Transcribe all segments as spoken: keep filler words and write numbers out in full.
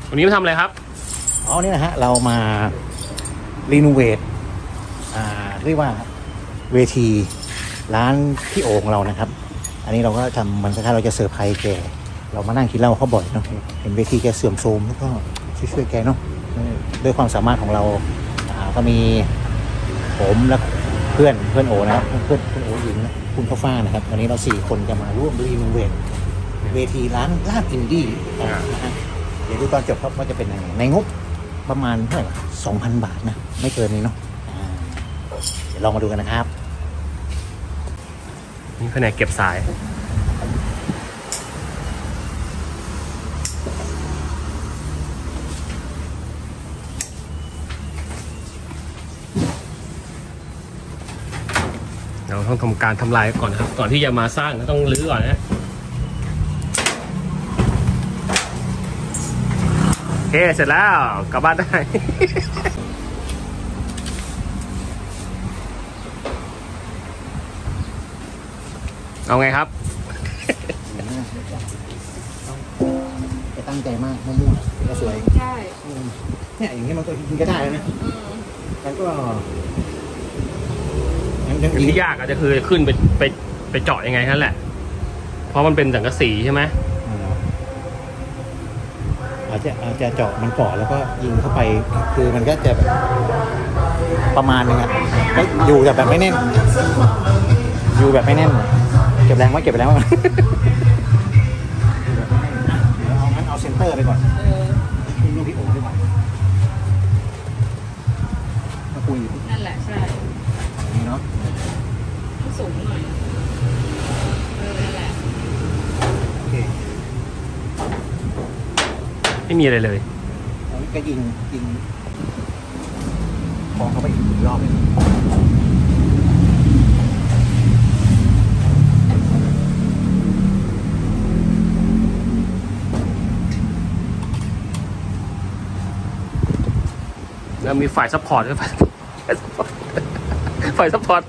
วันนี้มาทำอะไรครับอ๋อนี่นะฮะเรามารีโนเวทอ่าเรียกว่าเวทีร้านพี่โอ่งเรานะครับอันนี้เราก็ทำมันคล้ายๆเราจะเซอร์ไพรส์แกเรามานั่งกินเหล้าเขาบ่อยเนาะเห็นเวทีแกเสื่อมโทรมแล้วก็ช่วยๆแกเนาะด้วยความสามารถของเราก็มีผมและเพื่อนเพื่อนโอนะครับเพื่อนเพื่อนโอหญิงนะคุณข้าวฟ่างนะครับวันนี้เราสี่คนจะมาร่วมรีโนเวทเวทีร้านลาบอินดี้นะฮะเดี๋ยวดูตอนจบครับว่าจะเป็นยังไงในงบประมาณเท่าไหร่สองพันบาทนะไม่เกินนี้เนาะเดี๋ยวลองมาดูกันนะครับนี่แผนกเก็บสายเราต้องทำการทำลายก่อนนะครับก่อนที่จะมาสร้างต้องรื้อก่อนนะโอเคเสร็จแล้วกลับบ้านได้ เอาไงครับจะตั้งใจมากมั่วๆก็สวยใช่เนี่ยอย่างนี้มันก็กินก็ได้แล้วนะแล้วก็ที่ยากอาจจะคือขึ้นไปไปไปเจาะยังไงนั่นแหละเพราะมันเป็นสังกะสีใช่ไหมอาจจะอาจจะเจาะมันก่อนแล้วก็ยิงเข้าไปคือมันก็จะแบบประมาณนึงอะก็อยู่แบบแบบไม่แน่นอยู่แบบไม่แน่นเก็บแรงไว้เก็บไปแล้วเอางั้นเอาเซ็นเตอร์ไปก่อนคุณลูกพี่โอ๋ไปก่อนมาคุยนั่นแหละใช่นี่เนาะต้องสูงหน่อยเออนั่นแหละโอเคไม่มีอะไรเลยตอนนี้ก็ยิงยิงพองเข้าไปอีกรอบนึงแล้วมีฝ่ายซัพพอร์ตด้วยฝ่ายซัพพอร์ต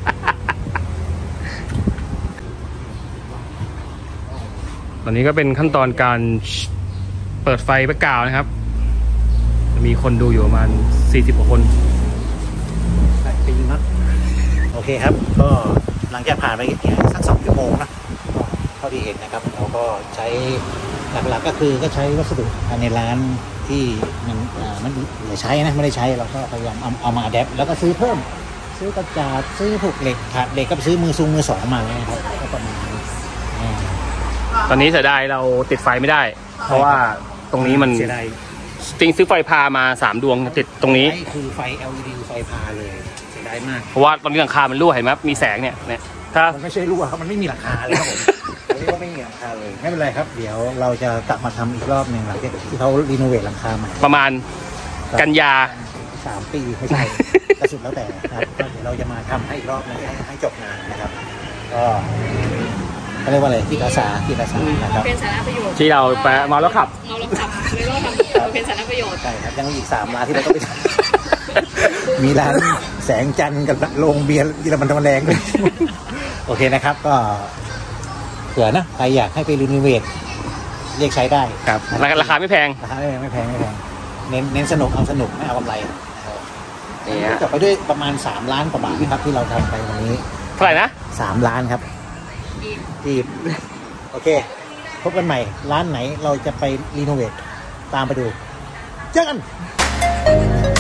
ตอนนี้ก็เป็นขั้นตอนการเปิดไฟแบ็คกราวด์นะครับมีคนดูอยู่ประมาณสี่สิบกว่าคนจริงครับโอเคครับก็หลังจากผ่านไปสักสองชั่วโมงนะเท่าที่เห็นนะครับเราก็ใช้หลักๆก็คือก็ใช้วัสดุในร้านที่มันมันเหลือใช้นะไม่ได้ใช้เราก็พยายามเอาเอามาอัดแอปแล้วก็ซื้อเพิ่มซื้อกระจาดซื้อพวกเหล็กถาดเหล็กก็ซื้อมือซุงมือสองมาเลยครับก็ประมาณนี้ตอนนี้เสียดายเราติดไฟไม่ได้เพราะว่าตรงนี้มันเสียดายจริงซื้อไฟพามาสามดวงติดตรงนี้คือไฟ แอล อี ดี ไฟพาเลยเสียดายมากเพราะว่าตอนนี้หลังคามันรั่วเห็นไหมมีแสงเนี่ยเนี่ยถ้ามันไม่ใช่รั่วครับมันไม่มีหลังคาเลยครับผมเรียกว่าไม่มีหลังคาเลยไม่เป็นไรครับเดี๋ยวเราจะกลับมาทำอีกรอบหนึ่งหลังจากที่เขารีโนเวทหลังคาใหม่ประมาณกันยาสามปีไม่ใช่กระสุดแล้วแต่ครับเดี๋ยวเราจะมาทำให้อีกรอบนึงให้จบงานนะครับก็เขาเรียกว่าอะไรที่อาสาที่อาสานะครับเป็นสาระประโยชน์ที่เราไปมาแล้วขับมาแล้วขับเลยเราทำเป็นสาระประโยชน์ใช่ครับยังมีอีกสามร้านที่เราต้องไปทำมีร้านแสงจันทร์กับโรงเบียร์ที่เรามันทำแรงด้วยโอเคนะครับก็เผื่อนะใครอยากให้ไปรีโนเวทเรียกใช้ได้ครับราคาไม่แพงราคาไม่แพงไม่แพงไม่แพงเน้นเน้นสนุกเอาสนุกไม่เอากำไรจบไปด้วยประมาณสามล้านกว่าบาทครับที่เราทำไปวันนี้เท่าไหร่นะสามล้านครับจีบโอเคพบกันใหม่ร้านไหนเราจะไปรีโนเวทตามไปดูเจอกัน